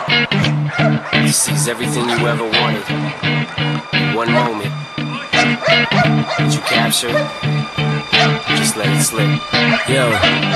He sees everything you ever wanted. One moment. Did you capture it? Just let it slip. Yo.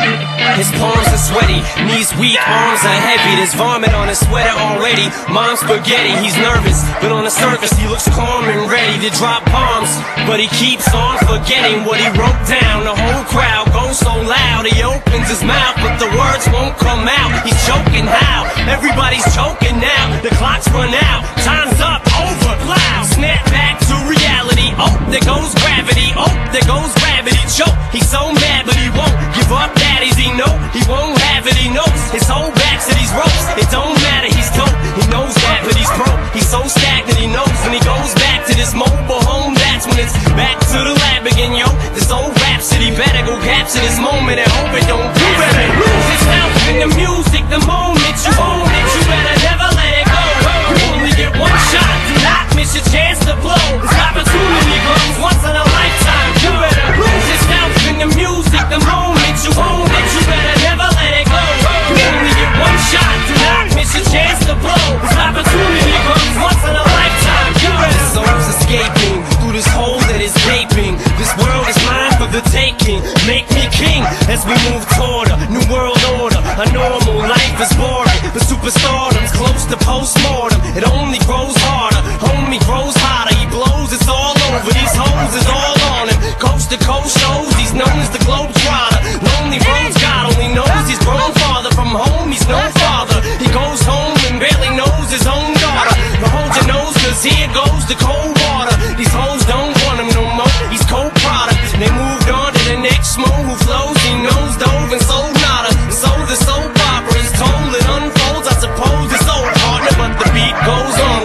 His palms are sweaty, knees weak, arms are heavy. There's vomit on his sweater already. Mom's spaghetti, he's nervous, but on the surface he looks calm and ready to drop bombs. But he keeps on forgetting what he wrote down. The whole crowd goes so loud, he opens his mouth, but the words won't come out. He's choking how? Everybody's choking now. The clock's run out, time's up, over, loud. Snap back to reality. Oh, there goes gravity. Oh, there goes gravity. Choke. He's so mad, but he won't give up. Daddies, he know he won't have it. He knows his whole back to these ropes. It don't matter, he's dope. He knows that, but he's broke. He's so stagnant, he knows when he goes back to this mobile home. That's when it's back to the lab again, yo. This old rhapsody better go capture this moment and hope it don't. You better lose yourself in the music. The moment you own it, you better never let it go. You only get one shot. Do not miss your chance to blow. This opportunity comes once in a lifetime. You better lose yourself in the music. The moment you own it, you better never let it go. You only get one shot. Do not miss your chance to blow. This opportunity comes once in a lifetime. You better. This soul's escaping through this hole that is gaping. This world is mine for the taking. Make me king as we move toward a new world order. A normal life is boring, but superstardom's close to postmortem. It only grows harder, homie grows hotter. He blows, it's all over. These hoes is all on him. Coast to coast shows, he's known as the Globetrotter. Lonely roads, God only knows he's grown farther from home. He's no father. He goes home and barely knows his own daughter. But hold your nose, cause here goes the cold water. These hoes don't want him no more. He's cold product. They moved on to the next mo who flows. He knows dove and sold nada. So the soap opera is told, it unfolds. I suppose it's old partner, but the beat goes on.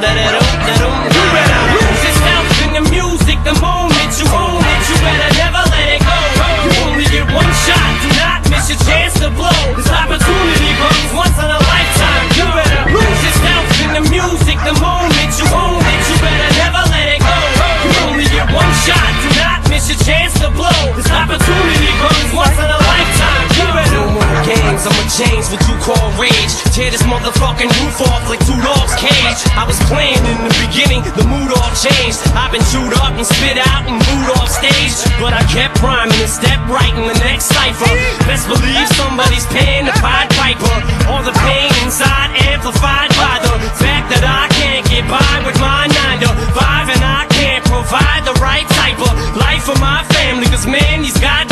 You better lose yourself in the music. The moment you own it, you better never let it go. You only get one shot. Do not miss your chance to blow. This opportunity comes once in a lifetime. You better lose yourself in the music. The moment you own it, you better never let it go. You only get one shot. Do not miss your chance to blow. This opportunity comes once in a lifetime. You better. No more games, I'ma change what you call rage. Tear this motherfucking roof off like two dogs' cage. I was playing in the beginning, the mood all changed. I've been chewed up and spit out and booed off stage, but I kept rhyming and stepped right in the next cipher. Best believe somebody's paying the Pied Piper. All the pain inside amplified by the fact that I can't get by with my 9 to 5, and I can't provide the right type of life for my family. Cause man, these guys